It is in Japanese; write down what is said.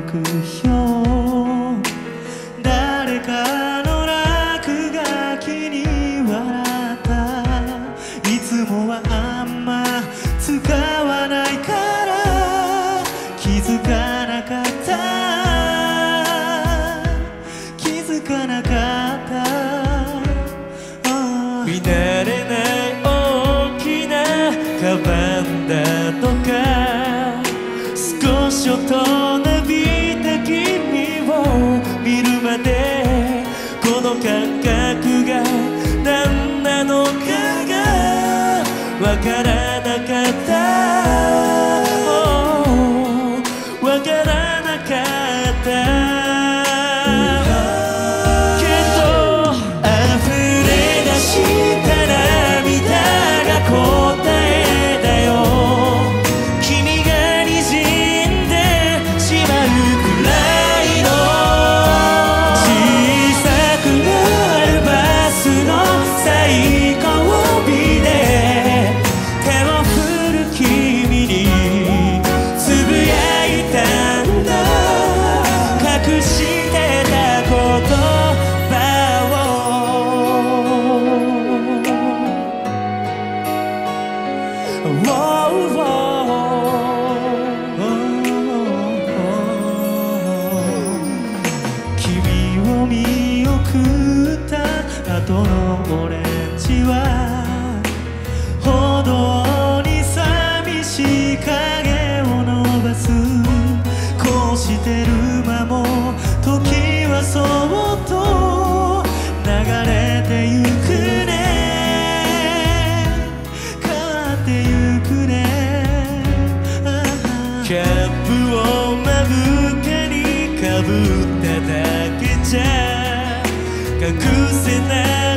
目標、誰かの落書きに笑った。いつもはあんま使わないから気づかなかった、気づかなかった。見慣れない大きなカバンだとか、少し大人びた君を見るまでこの感覚が何なのかがわからなかった、わからなかった。君を見送った後のオレンジは歩道に寂しい影を伸ばす。こうしてる間も時はそっと流れてゆくね、変わってゆくね。キャップをまぶけにかぶっただけじゃ隠せない